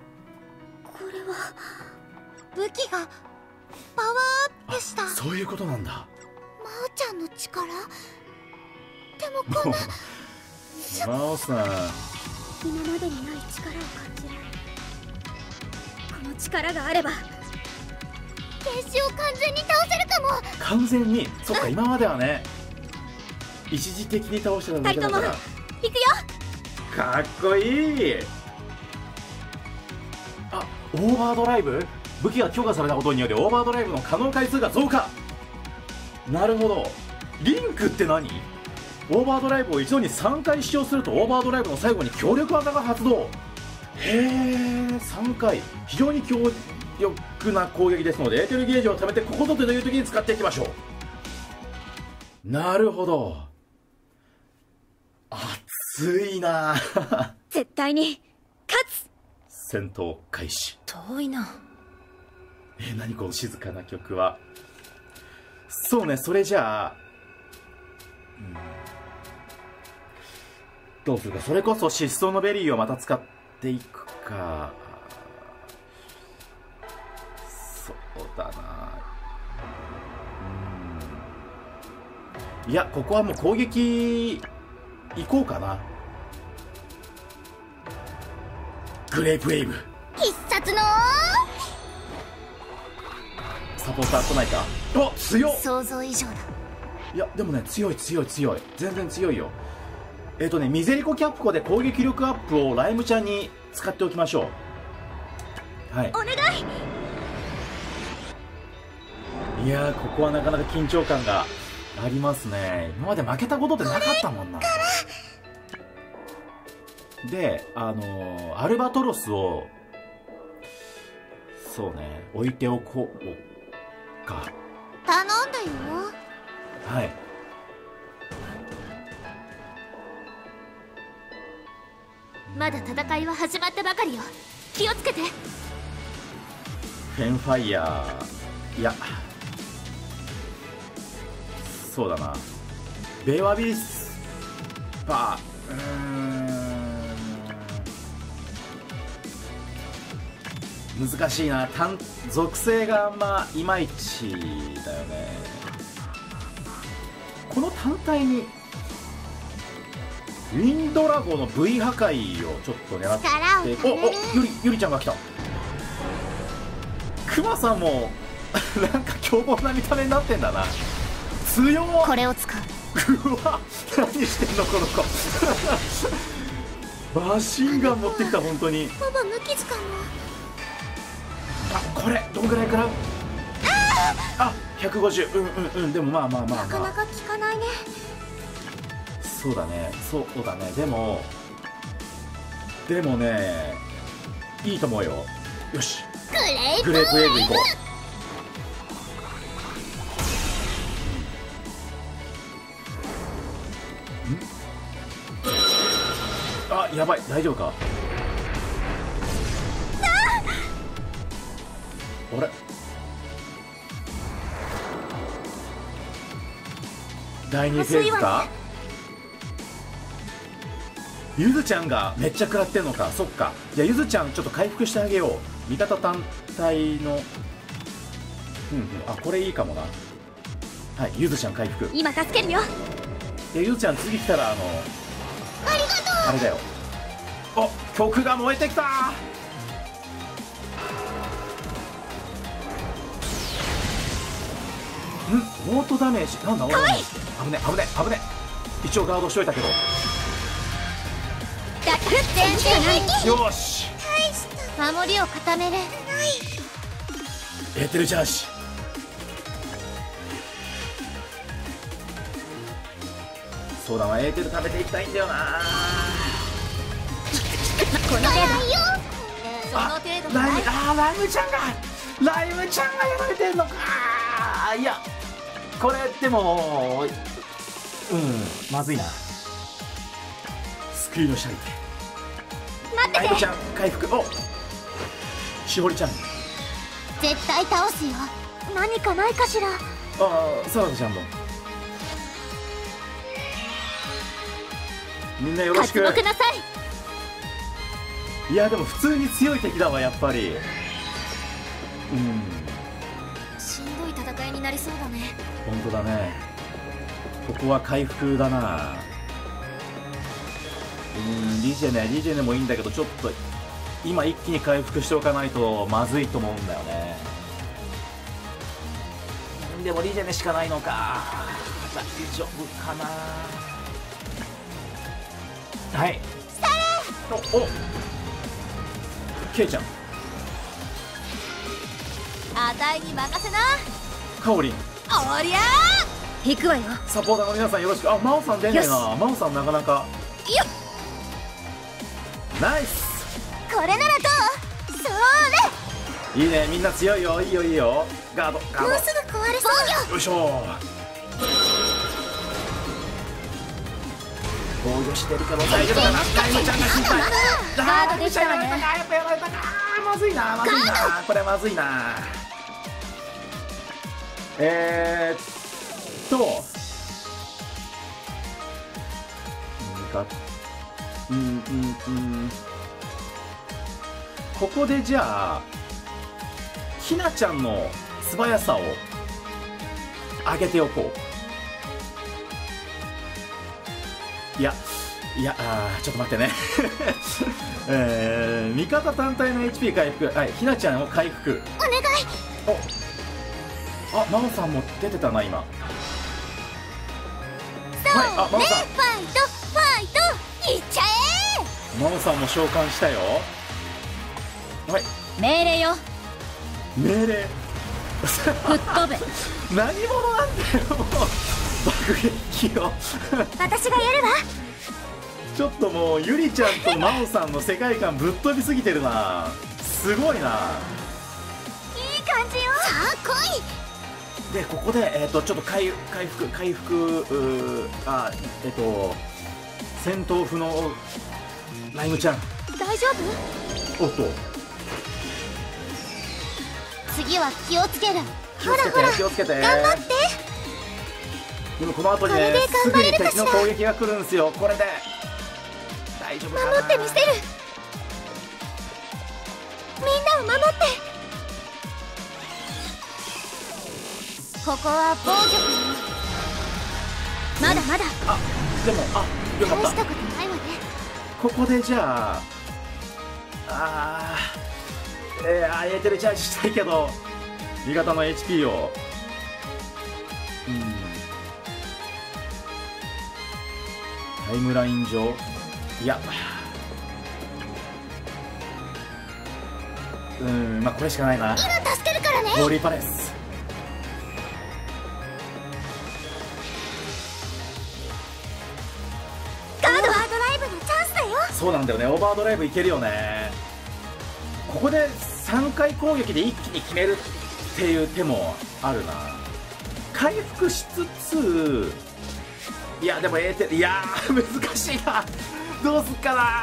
武器がパワーアップした。 そういうことなんだ。 真央ちゃんの力。でもこんな真央さん、 今までにない力を感じる。この力があれば天使を完全に倒せるかも。 完全に、そっか、今まではね一時的に倒してただけだから。 行くよ。 かっこいい。あ、オーバードライブ、武器が強化されたことによりオーバードライブの可能回数が増加。なるほど。リンクって何？オーバードライブを一度に3回使用するとオーバードライブの最後に強力技が発動。へえ、3回。非常に強力な攻撃ですのでエーテルゲージを貯めてここぞという時に使っていきましょう。なるほど。熱いな。 絶対に勝つ。 戦闘開始。 遠いな。 何この静かな曲は。そうね、それじゃあ、どうするか。それこそ失踪のベリーをまた使っていくか。そうだな。いや、ここはもう攻撃行こうかな。グレープウェイブ必殺のサポーター来ないか。お、強っ。 想像以上だ。 いやでもね、強い強い強い、全然強いよ。ミゼリコキャップコで攻撃力アップをライムちゃんに使っておきましょう。はい、 お願い。 いやー、ここはなかなか緊張感がありますね。今まで負けたことってなかったもんな。で、アルバトロスをそうね、置いておこうか。 頼んだよ。 はい。 まだ戦いは始まったばかりよ。気をつけて。 フェンファイヤー、いや、そうだな、ベワビスパー、難しいな。属性があんまいまいちだよね。この単体にウィンドラゴの V 破壊をちょっと狙ってゆりちゃんが来た。クマさんもなんか凶暴な見た目になってんだな。強っ。 これを使う。 うわ、何してんのこの子。マシンガン持ってきた。本当に。 ほぼ無傷かも。 あ、これどんぐらい食らう？あ、150。でもまあまあまあまあ、 なかなか効かないね。 そうだね、そうだね。でもね、いいと思うよ。よし、グレープウェーブ行こう。 わ、やばい、大丈夫か。あれ、第2フェーズか。ゆずちゃんがめっちゃ食らってんのか。そっか。じゃあゆずちゃんちょっと回復してあげよう。味方単体のあ、これいいかもな。はい、ゆずちゃん回復。 今助けるよ。 でゆずちゃん次来たらありがとう。 あれだよ。お、曲が燃えてきた。オートダメージなんだ。危ね危ね危ね。一応ガードしといたけど。 全然よし、 守りを固める。 エーテルチャージ。そうだな、エーテル食べていきたいんだよな。 この程度。 その程度ライム、ライムちゃんがやられてんのか。いや、これでもまずいな。救いのシャリテ。 待ってて。 ライムちゃん回復。お、しほりちゃん。 絶対倒すよ。 何かないかしら。 サラダちゃんも。みんなよろしく。 活目なさい。 いやでも普通に強い敵だわ、やっぱり。 しんどい戦いになりそうだね。 本当だね。ここは回復だな。リジェネもいいんだけど、ちょっと今一気に回復しておかないとまずいと思うんだよね。でもリジェネしかないのか。大丈夫かな。はい、おケイちゃん、 あたいに任せな。 カオリン、 おりゃー。行くわよ。 サポーターの皆さんよろしく。あ、マオさん出ねえな。マオさんなかなか。 よっ、 ナイス。 これならどう。そいいね、みんな強いよ。いいよいいよ。ガードガード。 もうすぐ壊れそう。 よいしょ。防御してるけど大丈夫かな。ライムちゃんが心配。 ガードできたわね。 やっぱやられたか。まずいな、まずいな、これまずいな。ここでじゃあひなちゃんの素早さを上げておこう。いやちょっと待ってね。味方単体の HP 回復。はい、ひなちゃんを回復。 お願い。 あ、マオさんも出てたな今。はい、あ、マオさん。 ファイトいっちゃえ。 マオさんも召喚したよ。はい、 命令よ。 命令。 吹っ飛べ。 何者なんだよ、もう。爆撃を。 私がやるわ。 ちょっともうゆりちゃんとマオさんの世界観ぶっ飛びすぎてるな。すごいな。 いい感じよ。 さあ来い。 でここでちょっと回復戦闘不能ライムちゃん。 大丈夫。 おっと、 次は気をつける。 気をつけて気をつけて。 頑張って。 でもこの後にね、 これですぐに頑張れるかしら敵の攻撃が来るんですよ。これで大丈夫かな。 守ってみせる。みんなを守って。 ここは防御。 まだまだ。 あ、でもよかっ。 大したたことないわね。 ここでじゃエーテルチャージしたいけど味方の HP をタイムライン上、いやまあこれしかないな。 今助けるからね。 ホーリーパレス。 ガードはドライブのチャンスだよ。 そうなんだよね、オーバードライブいけるよね。ここで3回攻撃で一気に決めるっていう手もあるな。回復しつつ、いやでもエーテル、いやー難しいな。 どうすっかな。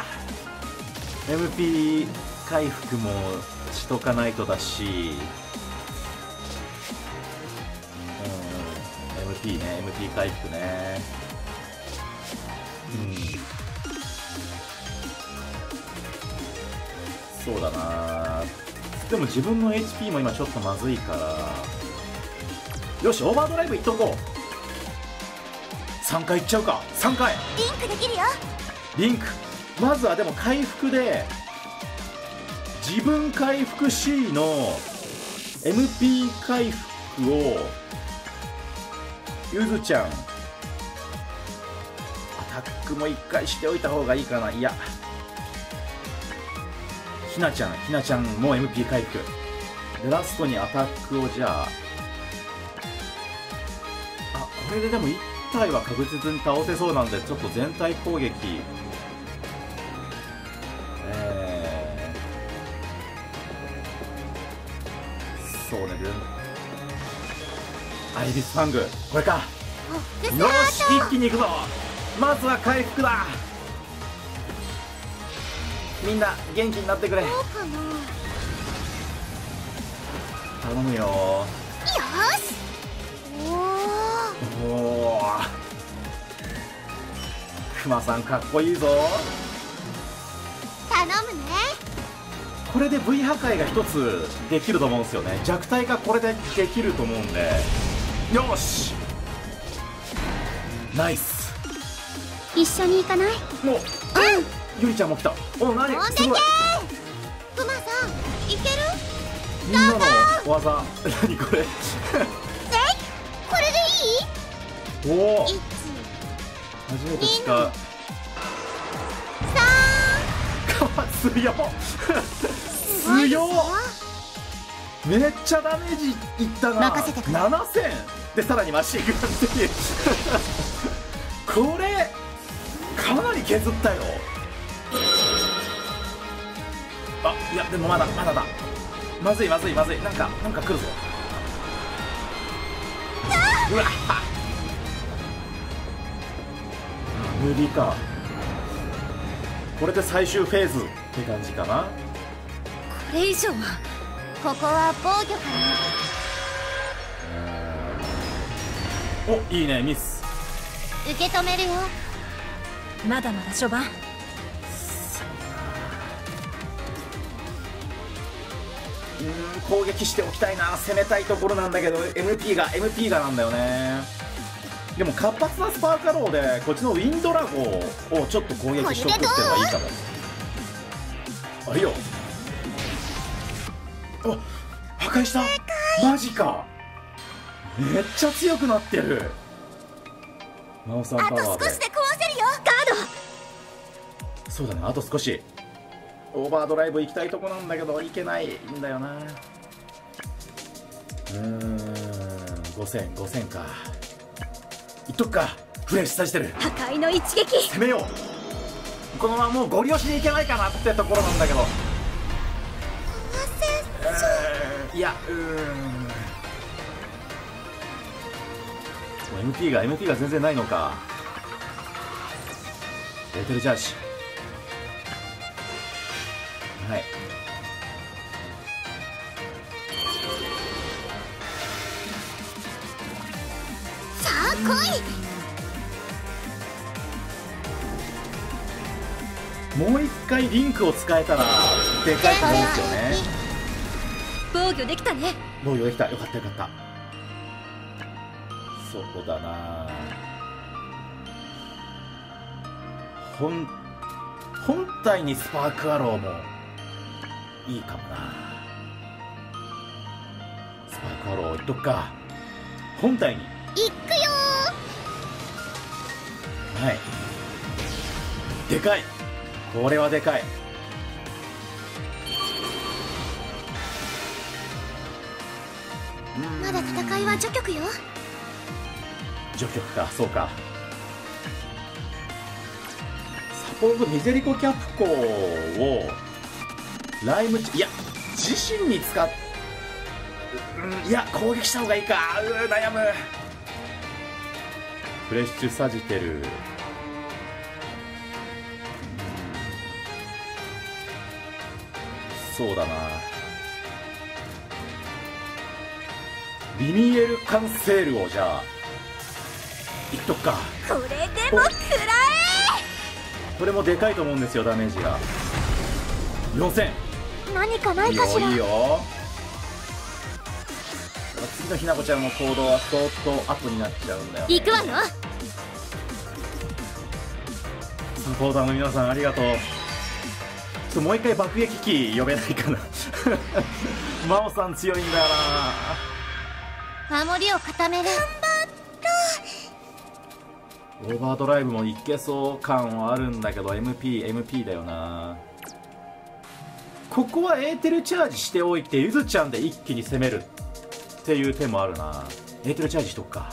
MP 回復もしとかないとだし、MP ね、MP 回復ね。そうだな。でも自分の HP も今ちょっとまずいから、よしオーバードライブいっとこう。3回いっちゃうか。3回リンクできるよ。 リンク、まずはでも回復で自分回復 C の MP 回復をゆずちゃんアタックも1回しておいた方がいいかな。いや、ひなちゃんも MP 回復で、ラストにアタックを、じゃあこれででも1体は確実に倒せそうなんで、ちょっと全体攻撃そうね、アイビスファング、これか。よし、一気にいくぞ。まずは回復だ。みんな元気になってくれ。 どうかな。 頼むよ。 よし。 おお、クマさんかっこいいぞ。 頼むね。 これで V 破壊が一つできると思うんですよね。弱体がこれでできると思うんで、よし、ナイス。 一緒に行かない？ お、ゆりちゃんも来た。お、何すごい。 クマさんいける？ みんなの技何これこれでいい？ おお、 1、 初めて使う。強っ強っ、めっちゃダメージいったな。 任せてくれ。 7000でさらにマシンガンっていうこれかなり削ったよ。あ、いやでもまだだ。まずい、なんか来るぞ。うわっ、無理か。これで最終フェーズって感じかな。 これ以上は。 ここは防御かお、いいね、ミス。 な。受け止めるよ。 まだまだ序盤。 攻撃しておきたいな、攻めたいところなんだけど MP がなんだよね。でも活発なスパーカローでこっちのウィンドラゴをちょっと攻撃しとくっていうのがいいかも。あれよ、あ、破壊した。マジか、めっちゃ強くなってる。マオさんパワーであと少しで壊せるよ。ガード。 そうだね、あと少し。オーバードライブ行きたいとこなんだけど行けないんだよな。5000か。いっとくか。フレッシュさせてる。 破壊の一撃。 攻めよう。このままもうゴリ押しにいけないかなってところなんだけど、いや、MP が全然ないのか。エーテルジャージ、はい。 さあ来い。 もう一回リンクを使えたらでかいと思うんですよね。 防御できたね。 防御できた。よかったよかった。そうだな、本体にスパークアローもいいかもな。スパークアローいっとくか。本体に行くよー。はい、でかい。これはでかい。 まだ戦いは序曲よ。 序曲か、そうか。サポートミゼリコキャプコをライムいや自身に使っ、いや攻撃した方がいいか。悩む。フレッシュサジテル、 そうだな。リミエル・カンセールをじゃあいっとくか。 これでも食らこれもでかいと思うんですよ、ダメージが。4000。 え。何かないいいかしら。 よいいよ。次のひなこちゃんの行動は相当後になっちゃうんだよ、ね、 行くわよ。 サポーターの皆さんありがとう。もう一回爆撃機呼べないかな。真央さん強いんだよな。 守りを固める。 オーバードライブもいけそう感はあるんだけど MP だよな。ここはエーテルチャージしておいてゆずちゃんで一気に攻めるっていう手もあるな。エーテルチャージしとくか。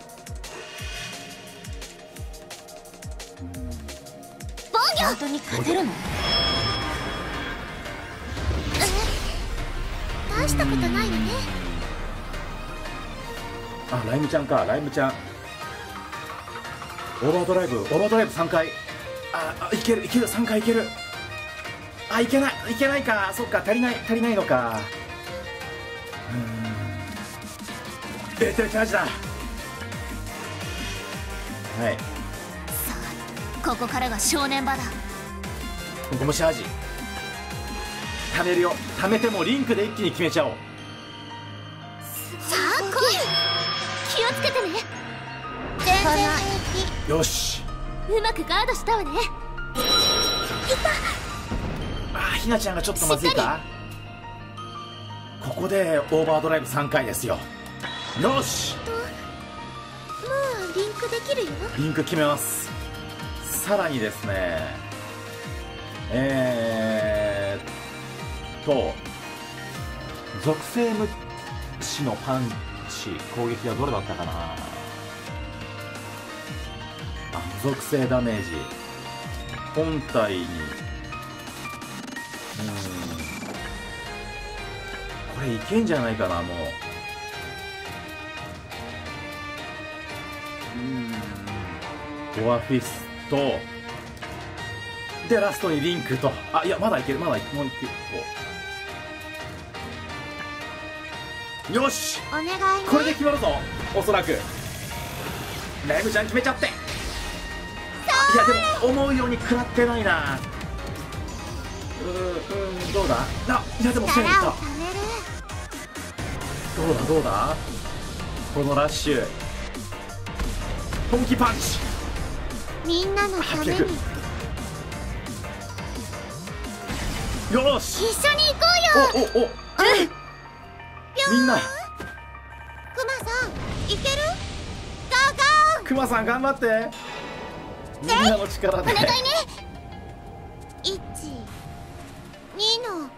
本当に勝てるの？ 大したことないよね。 あ、ライムちゃんか。ライムちゃんオーバードライブ3回。いける3回いける。いけないか。そっか、足りないのか。エーテルチャージだ。はい、 ここからが正念場だ。 ここもチャージ。貯めるよ。貯めてもリンクで一気に決めちゃおう。 さあ来い。気をつけてね。全然平よし。 気。うまくガードしたわね。 ひなちゃんがちょっとまずいか。ここでオーバードライブ3回ですよ。よし、 もうリンクできるよ。 リンク決めます。さらにですね、属性無視のパンチ攻撃はどれだったかな。属性ダメージ本体に、これいけんじゃないかな。もうボアフィストでラストにリンクと。いや、まだいける。もう一個。よし、 お願いね。 これで決まるぞ、おそらく。ライムちゃん決めちゃって。いやでも思うように食らってないな。どうだ。いやでも1000いった。 力を貯める。 どうだこのラッシュ。本気パンチ。 みんなのために。 800。よし、 一緒に行こうよ。 みんな。 クマさんいける？ゴーゴクマさん頑張って。みんなの力で。 ー。お願いね。1、2の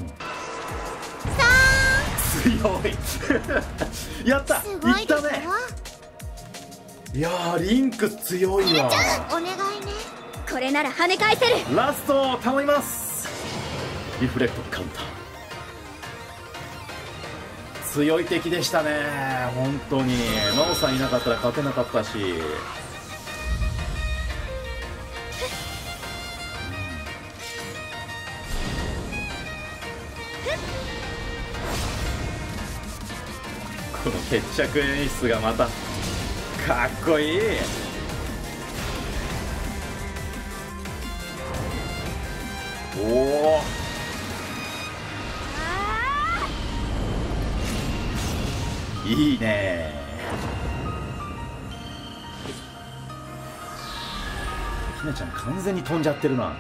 3。 強い。やった。 すごいでしょ。 いったね。いやー、リンク強いわ。 お願いね。 これなら跳ね返せる。 ラスト頼みます。リフレクトカウンター。強い敵でしたね、本当に。真央さんいなかったら勝てなかったし。この決着演出がまたかっこいい。おお、いいね。ひなちゃん完全に飛んじゃってるな。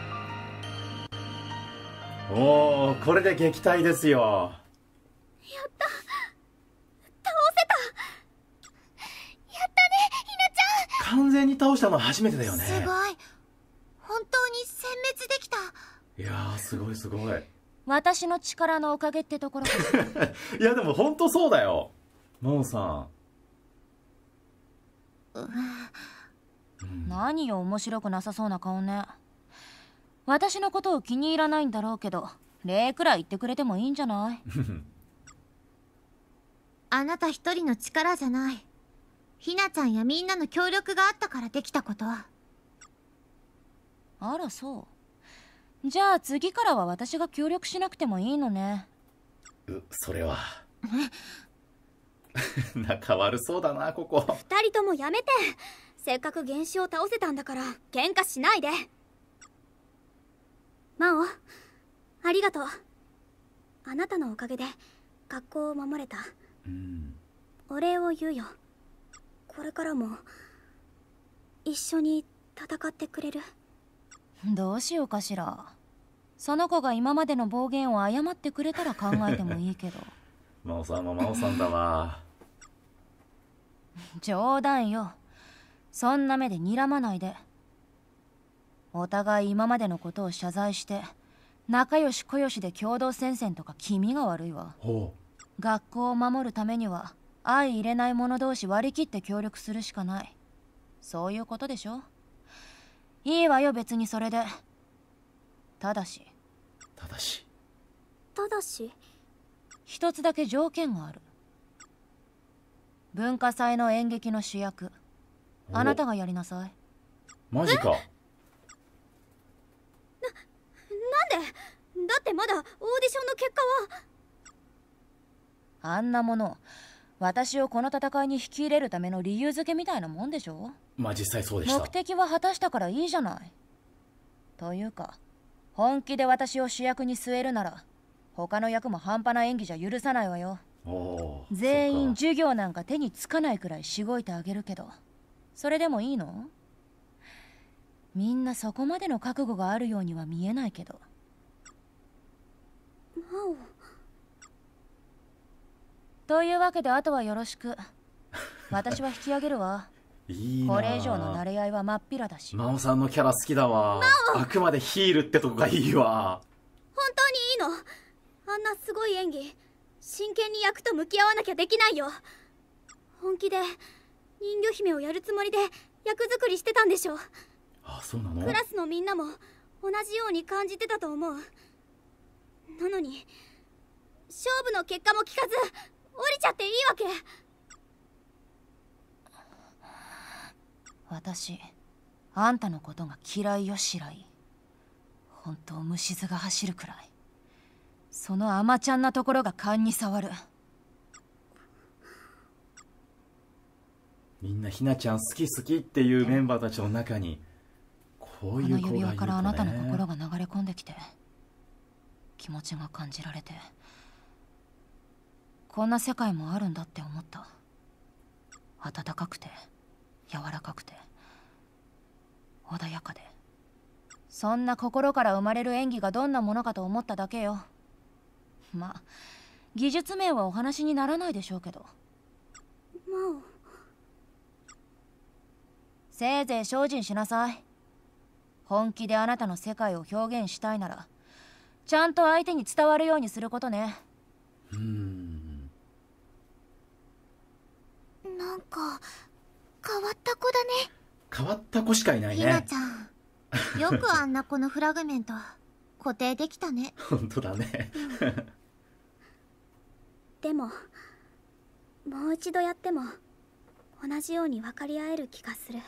おお、これで撃退ですよ。 やった。倒せた。やったね、ひなちゃん。 完全に倒したのは初めてだよね。 すごい。本当に殲滅できた。 いやー、すごいすごい。 私の力のおかげってところか。 いやでも本当そうだよ、真央さん。 何よ、面白くなさそうな顔ね。私のことを気に入らないんだろうけど、礼くらい言ってくれてもいいんじゃない？ あなた一人の力じゃない。ひなちゃんやみんなの協力があったからできたこと。 あら、そう。 じゃあ次からは私が協力しなくてもいいのね。 それは仲悪そうだな、ここ。 二人ともやめて。せっかく原種を倒せたんだから喧嘩しないで。真央、ありがとう。あなたのおかげで学校を守れた。お礼を言うよ。これからも一緒に戦ってくれる？ どうしようかしら。その子が今までの暴言を謝ってくれたら考えてもいいけど。 真央さんも真央さんだわ。 冗談よ。そんな目で睨まないで。お互い今までのことを謝罪して仲良し小良しで共同戦線とか気味が悪いわ。学校を守るためには相入れない者同士割り切って協力するしかない。そういうことでしょ。いいわよ別にそれで。ただし一つだけ条件がある。文化祭の演劇の主役あなたがやりなさい。 マジか。 なんで？だってまだオーディションの結果は。 あんなもの私をこの戦いに引き入れるための理由付けみたいなもんでしょ。 まあ実際そうでした。 目的は果たしたからいいじゃない。というか本気で私を主役に据えるなら他の役も半端な演技じゃ許さないわよ。全員授業なんか手につかないくらいしごいてあげるけど、それでもいいの？みんなそこまでの覚悟があるようには見えないけど。 真央。 というわけであとはよろしく。私は引き上げるわ。 いいな。 これ以上の馴れ合いは真っ平だし。 真央さんのキャラ好きだわ。あくまでヒールってとこがいいわ。 本当にいいの？あんなすごい演技真剣に役と向き合わなきゃできないよ。本気で人魚姫をやるつもりで役作りしてたんでしょ。 あ、そうなの？ クラスのみんなも同じように感じてたと思う。なのに勝負の結果も聞かず降りちゃっていいわけ？ 私あんたのことが嫌いよ白井。本当虫唾が走るくらいその甘ちゃんなところが勘に触る。 みんなひなちゃん好きっていうメンバーたちの中にこういう子がいるとね。 あの指輪からあなたの心が流れ込んできて気持ちが感じられて、こんな世界もあるんだって思った。温かくて柔らかくて穏やかで、そんな心から生まれる演技がどんなものかと思っただけよ。まあ技術面はお話にならないでしょうけど。 真央。 せいぜい精進しなさい。本気であなたの世界を表現したいならちゃんと相手に伝わるようにすることね。 なんか変わった子だね。 変わった子しかいないね。 ひなちゃんよくあんな子のフラグメント固定できたね。 本当だね。 でももう一度やっても同じように分かり合える気がする。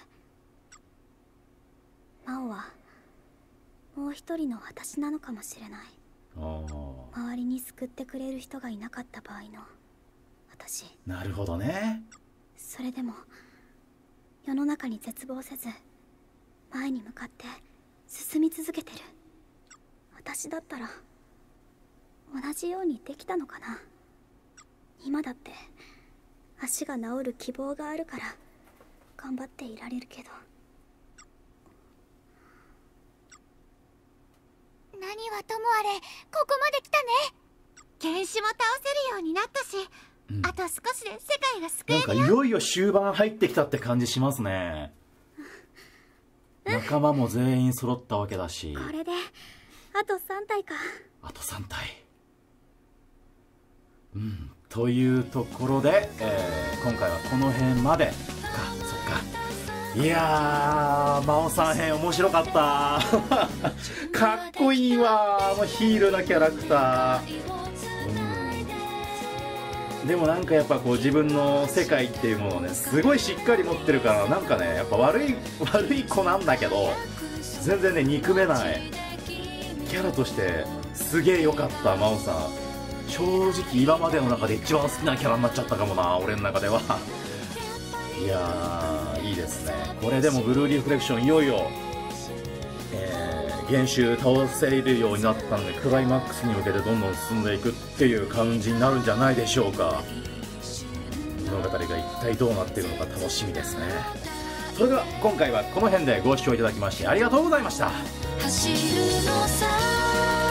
真央はもう一人の私なのかもしれない。周りに救ってくれる人がいなかった場合の私。 なるほどね。 それでも世の中に絶望せず前に向かって進み続けてる私だったら同じようにできたのかな。今だって足が治る希望があるから頑張っていられるけど。 何はともあれここまで来たね。原種も倒せるようになったし、あと少しで世界が救えるよ。 なんかいよいよ終盤入ってきたって感じしますね。仲間も全員揃ったわけだし。 これであと3体か。 あと3体。というところで、今回はこの辺までか。そっか。いやー、真央さん編面白かったかっこいいわ、ヒールなキャラクター。でもなんかやっぱこう自分の世界っていうものをねすごいしっかり持ってるから、なんかねやっぱ悪い子なんだけど全然ね憎めない。 キャラとしてすげえ良かった。真央さん正直今までの中で一番好きなキャラになっちゃったかもな、俺の中では。いやー、いいですね。これでもブルーリフレクションいよいよ、原種倒せるようになったので、クライマックスに向けてどんどん進んでいくっていう感じになるんじゃないでしょうか。物語が一体どうなっているのか楽しみですね。それでは今回はこの辺でご視聴いただきましてありがとうございました。 走るのさ